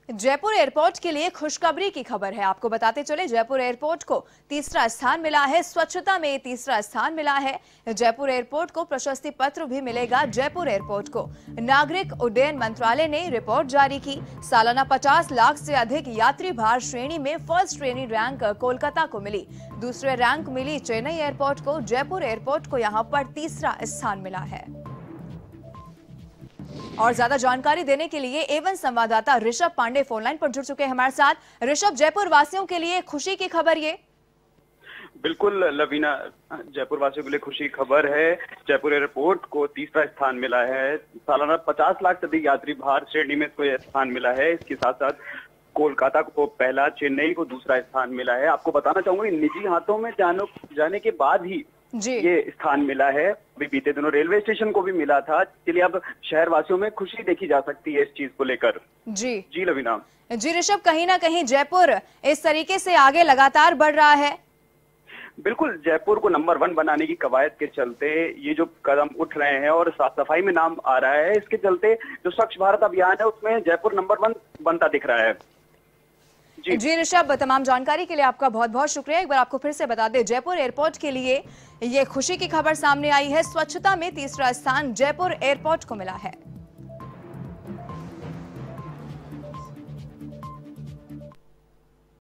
Jaipur airport के लिए खुशखबरी की खबर है। आपको बताते चले, जयपुर एयरपोर्ट को तीसरा स्थान मिला है। स्वच्छता में तीसरा स्थान मिला है। जयपुर एयरपोर्ट को प्रशस्ति पत्र भी मिलेगा। जयपुर एयरपोर्ट को नागरिक उड्डयन मंत्रालय ने रिपोर्ट जारी की। सालाना 50 लाख से अधिक यात्री भार श्रेणी में फर्स्ट श्रेणी रैंक कोलकाता को मिली। दूसरे रैंक मिली चेन्नई एयरपोर्ट को। जयपुर एयरपोर्ट को यहाँ पर तीसरा स्थान मिला है। और ज्यादा जानकारी देने के लिए एवन संवाददाता ऋषभ पांडे फोनलाइन पर जुड़ चुके हैं हमारे साथ। ऋषभ, जयपुर वासियों के लिए खुशी की खबर ये। बिल्कुल लवीना, जयपुर वासियों के लिए खुशी की खबर है। जयपुर एयरपोर्ट को तीसरा स्थान मिला है। सालाना 50 लाख से अधिक यात्री भार श्रेणी में इसको यह स्थान मिला है। इसके साथ साथ कोलकाता को पहला, चेन्नई को दूसरा स्थान मिला है। आपको बताना चाहूंगा, निजी हाथों में जाने के बाद ही ये स्थान मिला है। अभी बीते दिनों रेलवे स्टेशन को भी मिला था। इसलिए अब शहर वासियों में खुशी देखी जा सकती है इस चीज को लेकर। जी लवीना। जी ऋषभ, कहीं ना कहीं जयपुर इस तरीके से आगे लगातार बढ़ रहा है। बिल्कुल, जयपुर को नंबर 1 बनाने की कवायद के चलते ये जो कदम उठ रहे हैं और साफ सफाई में नाम आ रहा है, इसके चलते जो स्वच्छ भारत अभियान है उसमें जयपुर नंबर 1 बनता दिख रहा है। जी ऋषभ, तमाम जानकारी के लिए आपका बहुत बहुत शुक्रिया। एक बार आपको फिर से बता दें, जयपुर एयरपोर्ट के लिए ये खुशी की खबर सामने आई है। स्वच्छता में तीसरा स्थान जयपुर एयरपोर्ट को मिला है।